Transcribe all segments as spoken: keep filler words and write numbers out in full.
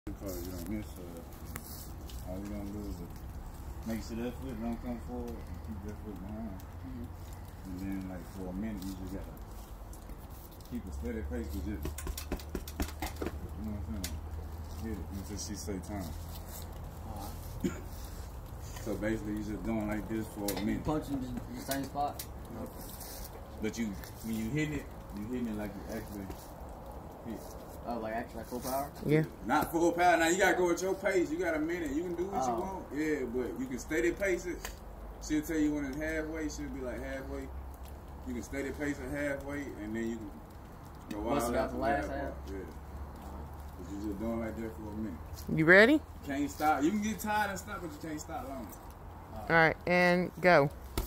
Because you don't miss, uh, all you're gonna do is make sure that foot don't come forward and keep that foot behind. Mm-hmm. And then, like, for a minute, you just gotta keep a steady pace with just, you know what I'm saying? Hit it until she say time. Uh-huh. So basically, you're just doing like this for a minute. Punching in the same spot? Nope. But you, when you hitting it, you hitting it like you actually hit. Oh, like actually like full power? Yeah. Not full power. Now you gotta go at your pace. You got a minute. You can do what oh. you want. Yeah, but you can steady pace it. She'll tell you when it's halfway. She'll be like halfway. You can steady pace it halfway, and then you can go all Bust it out the last half. Yeah. But you just doing like that for a minute. You ready? You can't stop. You can get tired and stop, but you can't stop long. All right, and go.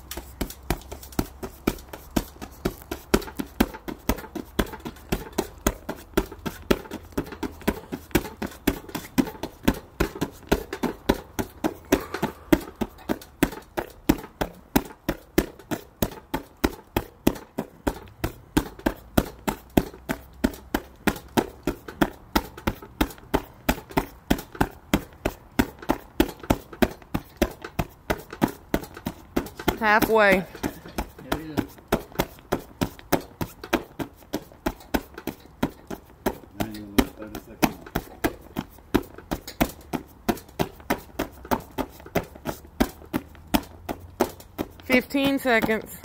Halfway. Here it is. Now you lose thirty seconds. Fifteen seconds.